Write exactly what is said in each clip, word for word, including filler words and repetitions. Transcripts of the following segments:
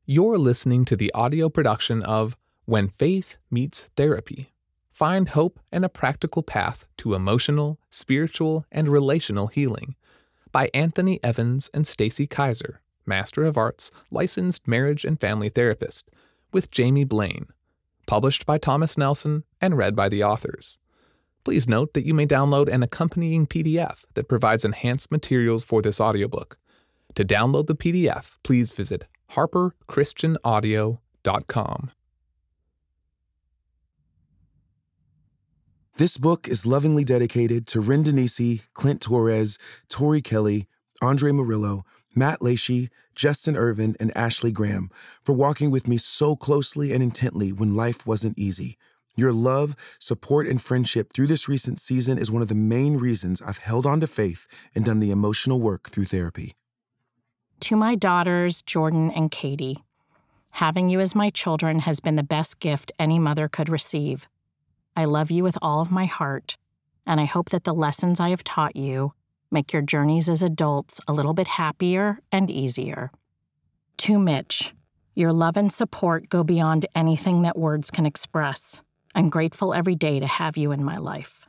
You're listening to the audio production of When Faith Meets Therapy. Find hope and a practical path to emotional, spiritual, and relational healing by Anthony Evans and Stacy Kaiser, Master of Arts, licensed marriage and family therapist, with Jamie Blaine, published by Thomas Nelson and read by the authors. Please note that you may download an accompanying P D F that provides enhanced materials for this audiobook. To download the P D F, please visit harper christian audio dot com. This book is lovingly dedicated to Ren Denisi, Clint Torres, Tori Kelly, Andre Murillo, Matt Lacey, Justin Irvin, and Ashley Graham for walking with me so closely and intently when life wasn't easy. Your love, support, and friendship through this recent season is one of the main reasons I've held on to faith and done the emotional work through therapy. To my daughters, Jordan and Katie, having you as my children has been the best gift any mother could receive. I love you with all of my heart, and I hope that the lessons I have taught you make your journeys as adults a little bit happier and easier. To Mitch, your love and support go beyond anything that words can express. I'm grateful every day to have you in my life.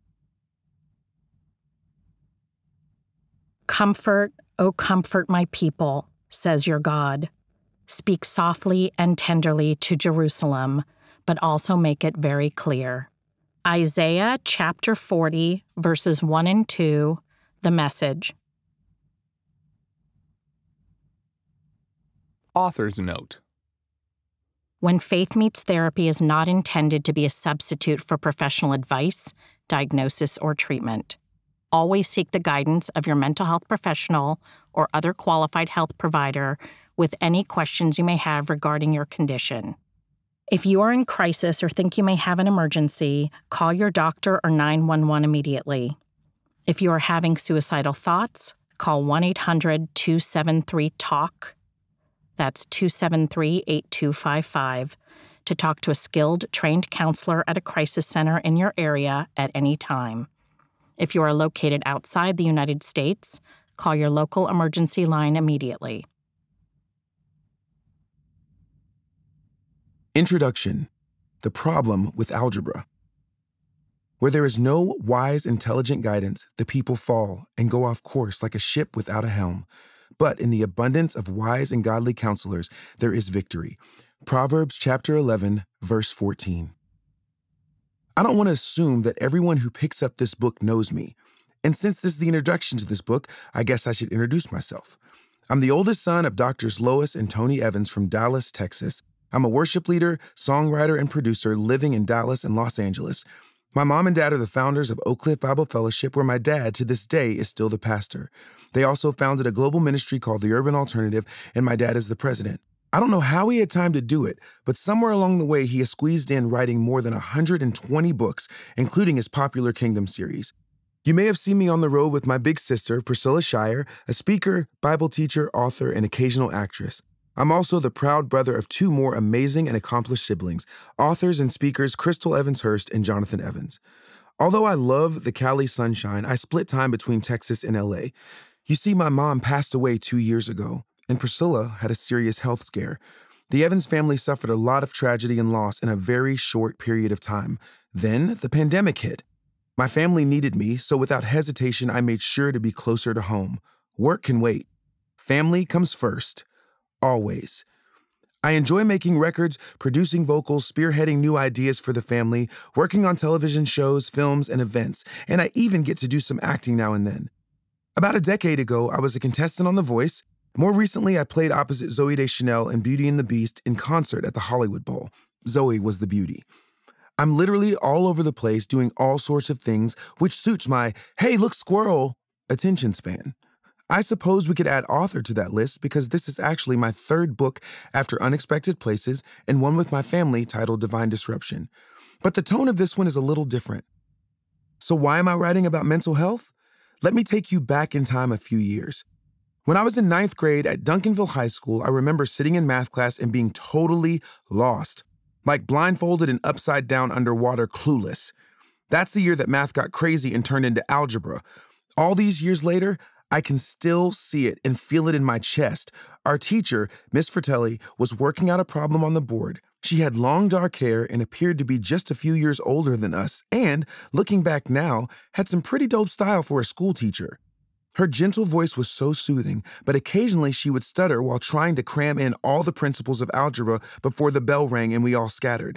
Comfort, O comfort my people, says your God. Speak softly and tenderly to Jerusalem, but also make it very clear. Isaiah chapter forty, verses one and two, the Message. Author's Note. When Faith Meets Therapy is not intended to be a substitute for professional advice, diagnosis, or treatment. Always seek the guidance of your mental health professional or other qualified health provider with any questions you may have regarding your condition. If you are in crisis or think you may have an emergency, call your doctor or nine one one immediately. If you are having suicidal thoughts, call one eight hundred two seven three talk. That's two seven three eight two five five to talk to a skilled, trained counselor at a crisis center in your area at any time. If you are located outside the United States, call your local emergency line immediately. Introduction: The problem with algebra. Where there is no wise, intelligent guidance, the people fall and go off course like a ship without a helm. But in the abundance of wise and godly counselors, there is victory. Proverbs chapter eleven, verse fourteen. I don't want to assume that everyone who picks up this book knows me. And since this is the introduction to this book, I guess I should introduce myself. I'm the oldest son of Doctors Lois and Tony Evans from Dallas, Texas. I'm a worship leader, songwriter, and producer living in Dallas and Los Angeles. My mom and dad are the founders of Oak Cliff Bible Fellowship, where my dad, to this day, is still the pastor. They also founded a global ministry called The Urban Alternative, and my dad is the president. I don't know how he had time to do it, but somewhere along the way, he has squeezed in writing more than one hundred twenty books, including his popular Kingdom series. You may have seen me on the road with my big sister, Priscilla Shire, a speaker, Bible teacher, author, and occasional actress. I'm also the proud brother of two more amazing and accomplished siblings, authors and speakers Crystal Evans Hurst and Jonathan Evans. Although I love the Cali sunshine, I split time between Texas and L A. You see, my mom passed away two years ago, and Priscilla had a serious health scare. The Evans family suffered a lot of tragedy and loss in a very short period of time. Then the pandemic hit. My family needed me, so without hesitation, I made sure to be closer to home. Work can wait. Family comes first. Always. I enjoy making records, producing vocals, spearheading new ideas for the family, working on television shows, films, and events, and I even get to do some acting now and then. About a decade ago, I was a contestant on The Voice. More recently, I played opposite Zooey Deschanel in Beauty and the Beast in concert at the Hollywood Bowl. Zoe was the beauty. I'm literally all over the place doing all sorts of things, which suits my, hey, look, squirrel, attention span. I suppose we could add author to that list because this is actually my third book after Unexpected Places and one with my family titled Divine Disruption. But the tone of this one is a little different. So why am I writing about mental health? Let me take you back in time a few years. When I was in ninth grade at Duncanville High School, I remember sitting in math class and being totally lost, like blindfolded and upside down underwater, clueless. That's the year that math got crazy and turned into algebra. All these years later, I can still see it and feel it in my chest. Our teacher, Miss Fratelli, was working out a problem on the board. She had long dark hair and appeared to be just a few years older than us, and, looking back now, had some pretty dope style for a school teacher. Her gentle voice was so soothing, but occasionally she would stutter while trying to cram in all the principles of algebra before the bell rang and we all scattered.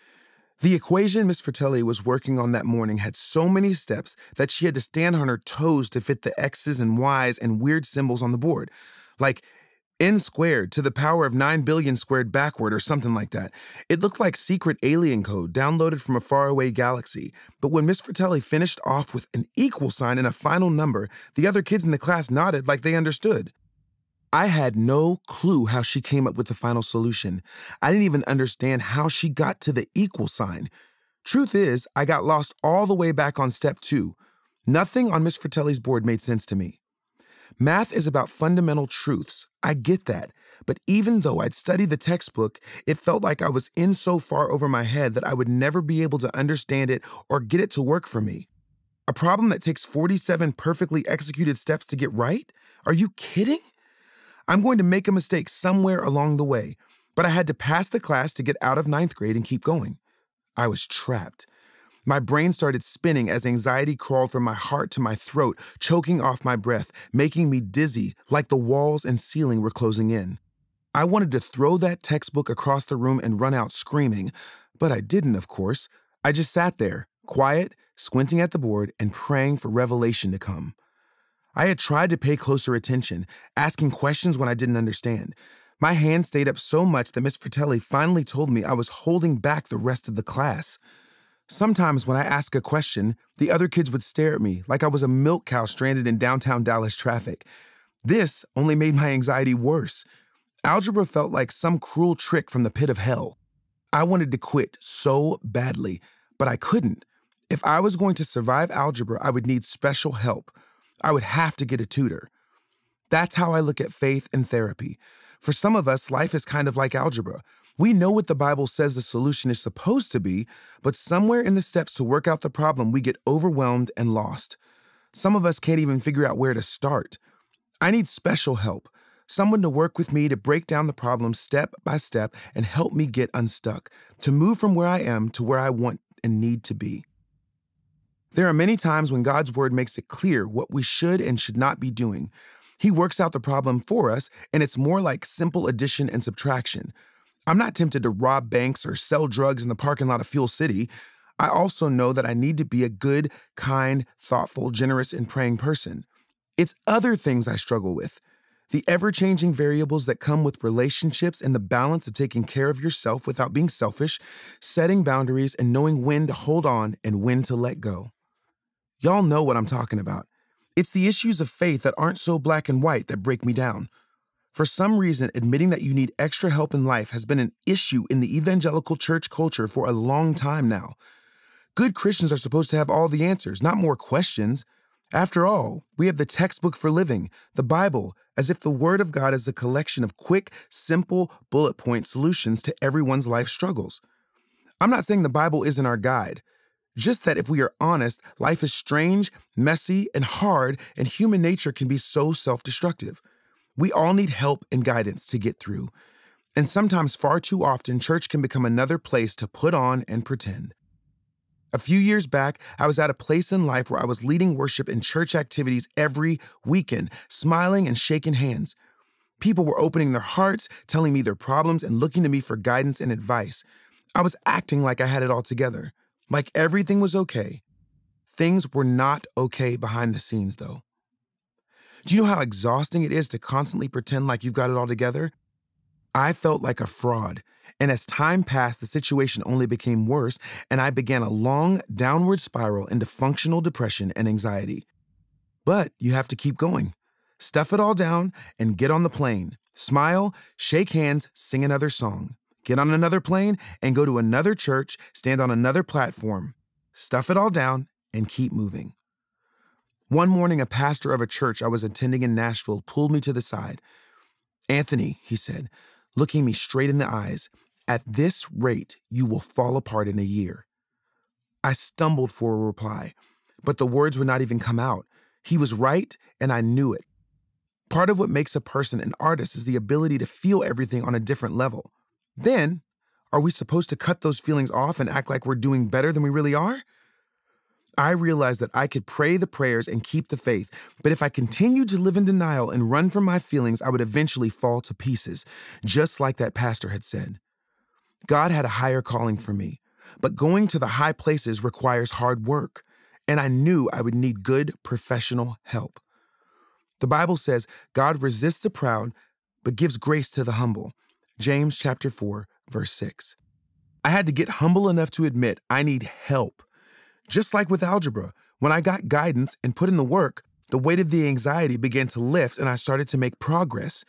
The equation Miss Fratelli was working on that morning had so many steps that she had to stand on her toes to fit the X's and Y's and weird symbols on the board, like n squared to the power of nine billion squared backward or something like that. It looked like secret alien code downloaded from a faraway galaxy. But when Miss Fratelli finished off with an equal sign and a final number, the other kids in the class nodded like they understood. I had no clue how she came up with the final solution. I didn't even understand how she got to the equal sign. Truth is, I got lost all the way back on step two. Nothing on Miss Fratelli's board made sense to me. Math is about fundamental truths. I get that. But even though I'd studied the textbook, it felt like I was in so far over my head that I would never be able to understand it or get it to work for me. A problem that takes forty-seven perfectly executed steps to get right? Are you kidding? I'm going to make a mistake somewhere along the way, but I had to pass the class to get out of ninth grade and keep going. I was trapped. My brain started spinning as anxiety crawled from my heart to my throat, choking off my breath, making me dizzy like the walls and ceiling were closing in. I wanted to throw that textbook across the room and run out screaming, but I didn't, of course. I just sat there, quiet, squinting at the board and praying for revelation to come. I had tried to pay closer attention, asking questions when I didn't understand. My hand stayed up so much that Miss Fratelli finally told me I was holding back the rest of the class. Sometimes when I asked a question, the other kids would stare at me like I was a milk cow stranded in downtown Dallas traffic. This only made my anxiety worse. Algebra felt like some cruel trick from the pit of hell. I wanted to quit so badly, but I couldn't. If I was going to survive algebra, I would need special help. I would have to get a tutor. That's how I look at faith and therapy. For some of us, life is kind of like algebra. We know what the Bible says the solution is supposed to be, but somewhere in the steps to work out the problem, we get overwhelmed and lost. Some of us can't even figure out where to start. I need special help, someone to work with me to break down the problem step by step and help me get unstuck, to move from where I am to where I want and need to be. There are many times when God's word makes it clear what we should and should not be doing. He works out the problem for us, and it's more like simple addition and subtraction. I'm not tempted to rob banks or sell drugs in the parking lot of Fuel City. I also know that I need to be a good, kind, thoughtful, generous, and praying person. It's other things I struggle with. The ever-changing variables that come with relationships and the balance of taking care of yourself without being selfish, setting boundaries, and knowing when to hold on and when to let go. Y'all know what I'm talking about. It's the issues of faith that aren't so black and white that break me down. For some reason, admitting that you need extra help in life has been an issue in the evangelical church culture for a long time now. Good Christians are supposed to have all the answers, not more questions. After all, we have the textbook for living, the Bible, as if the Word of God is a collection of quick, simple, bullet point solutions to everyone's life struggles. I'm not saying the Bible isn't our guide. Just that if we are honest, life is strange, messy, and hard, and human nature can be so self-destructive. We all need help and guidance to get through. And sometimes, far too often, church can become another place to put on and pretend. A few years back, I was at a place in life where I was leading worship and church activities every weekend, smiling and shaking hands. People were opening their hearts, telling me their problems, and looking to me for guidance and advice. I was acting like I had it all together. Like everything was okay. Things were not okay behind the scenes, though. Do you know how exhausting it is to constantly pretend like you've got it all together? I felt like a fraud, and as time passed, the situation only became worse, and I began a long downward spiral into functional depression and anxiety. But you have to keep going. Stuff it all down and get on the plane. Smile, shake hands, sing another song. Get on another plane and go to another church, stand on another platform. Stuff it all down and keep moving. One morning, a pastor of a church I was attending in Nashville pulled me to the side. "Anthony," he said, looking me straight in the eyes, "at this rate, you will fall apart in a year." I stumbled for a reply, but the words would not even come out. He was right, and I knew it. Part of what makes a person an artist is the ability to feel everything on a different level. Then, are we supposed to cut those feelings off and act like we're doing better than we really are? I realized that I could pray the prayers and keep the faith, but if I continued to live in denial and run from my feelings, I would eventually fall to pieces, just like that pastor had said. God had a higher calling for me, but going to the high places requires hard work, and I knew I would need good professional help. The Bible says God resists the proud, but gives grace to the humble. James chapter four, verse six. I had to get humble enough to admit I need help. Just like with algebra, when I got guidance and put in the work, the weight of the anxiety began to lift and I started to make progress.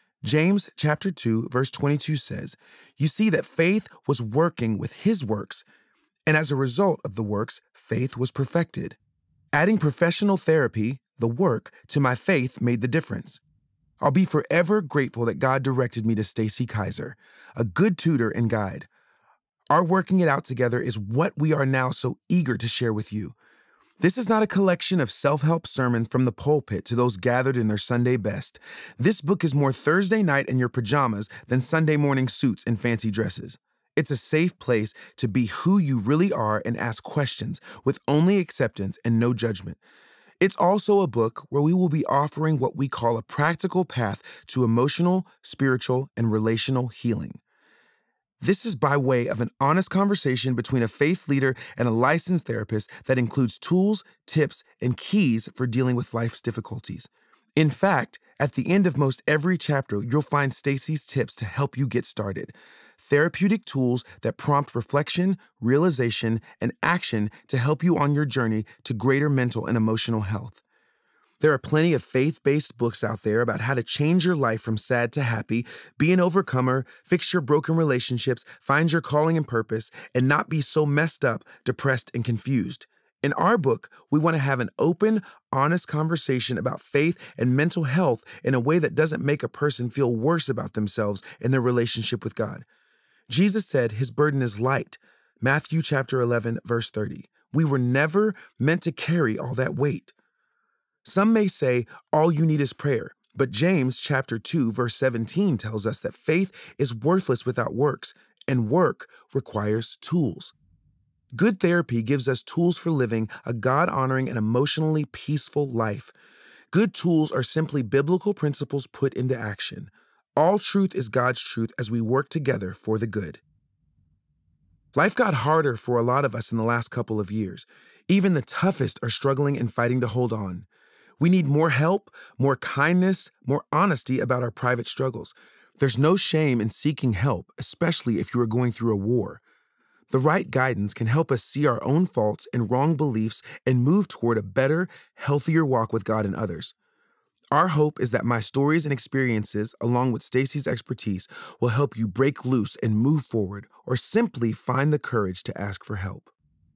James chapter two, verse twenty-two says, "You see that faith was working with his works, and as a result of the works, faith was perfected." Adding professional therapy, the work, to my faith made the difference. I'll be forever grateful that God directed me to Stacy Kaiser, a good tutor and guide. Our working it out together is what we are now so eager to share with you. This is not a collection of self-help sermons from the pulpit to those gathered in their Sunday best. This book is more Thursday night in your pajamas than Sunday morning suits and fancy dresses. It's a safe place to be who you really are and ask questions with only acceptance and no judgment. It's also a book where we will be offering what we call a practical path to emotional, spiritual, and relational healing. This is by way of an honest conversation between a faith leader and a licensed therapist that includes tools, tips, and keys for dealing with life's difficulties. In fact, at the end of most every chapter, you'll find Stacy's tips to help you get started. Therapeutic tools that prompt reflection, realization, and action to help you on your journey to greater mental and emotional health. There are plenty of faith-based books out there about how to change your life from sad to happy, be an overcomer, fix your broken relationships, find your calling and purpose, and not be so messed up, depressed, and confused. In our book, we want to have an open, honest conversation about faith and mental health in a way that doesn't make a person feel worse about themselves and their relationship with God. Jesus said his burden is light. Matthew chapter eleven, verse thirty. We were never meant to carry all that weight. Some may say all you need is prayer, but James chapter two, verse seventeen tells us that faith is worthless without works, and work requires tools. Good therapy gives us tools for living a God-honoring and emotionally peaceful life. Good tools are simply biblical principles put into action. All truth is God's truth as we work together for the good. Life got harder for a lot of us in the last couple of years. Even the toughest are struggling and fighting to hold on. We need more help, more kindness, more honesty about our private struggles. There's no shame in seeking help, especially if you are going through a war. The right guidance can help us see our own faults and wrong beliefs and move toward a better, healthier walk with God and others. Our hope is that my stories and experiences, along with Stacy's expertise, will help you break loose and move forward, or simply find the courage to ask for help.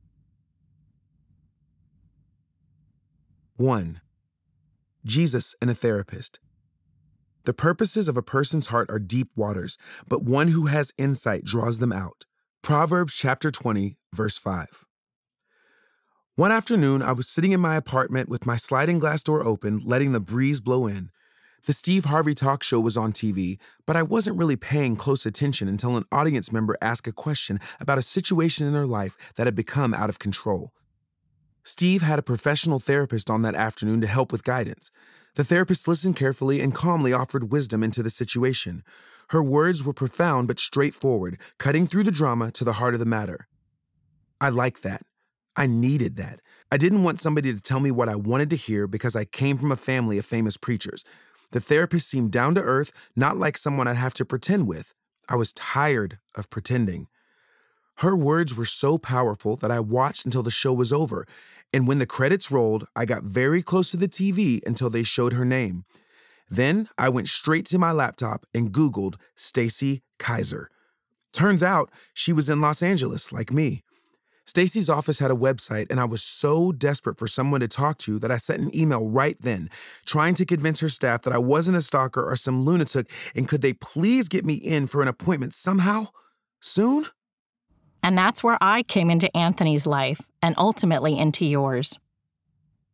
One. Jesus and a therapist. The purposes of a person's heart are deep waters, but one who has insight draws them out. Proverbs chapter twenty, verse five. One afternoon, I was sitting in my apartment with my sliding glass door open, letting the breeze blow in. The Steve Harvey talk show was on T V, but I wasn't really paying close attention until an audience member asked a question about a situation in their life that had become out of control. Steve had a professional therapist on that afternoon to help with guidance. The therapist listened carefully and calmly offered wisdom into the situation. Her words were profound but straightforward, cutting through the drama to the heart of the matter. I liked that. I needed that. I didn't want somebody to tell me what I wanted to hear because I came from a family of famous preachers. The therapist seemed down to earth, not like someone I'd have to pretend with. I was tired of pretending. Her words were so powerful that I watched until the show was over, and when the credits rolled, I got very close to the T V until they showed her name. Then I went straight to my laptop and Googled Stacy Kaiser. Turns out she was in Los Angeles, like me. Stacy's office had a website, and I was so desperate for someone to talk to that I sent an email right then, trying to convince her staff that I wasn't a stalker or some lunatic, and could they please get me in for an appointment somehow? Soon? And that's where I came into Anthony's life and ultimately into yours.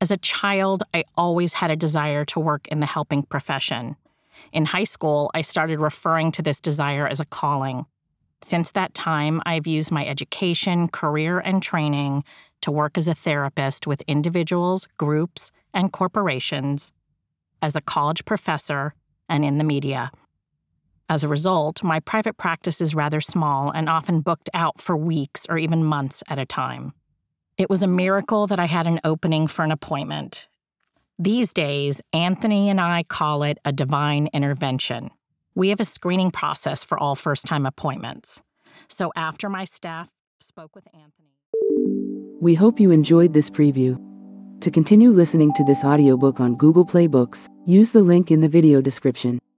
As a child, I always had a desire to work in the helping profession. In high school, I started referring to this desire as a calling. Since that time, I've used my education, career, and training to work as a therapist with individuals, groups, and corporations, as a college professor, and in the media. As a result, my private practice is rather small and often booked out for weeks or even months at a time. It was a miracle that I had an opening for an appointment. These days, Anthony and I call it a divine intervention. We have a screening process for all first-time appointments. So after my staff spoke with Anthony... We hope you enjoyed this preview. To continue listening to this audiobook on Google Play Books, use the link in the video description.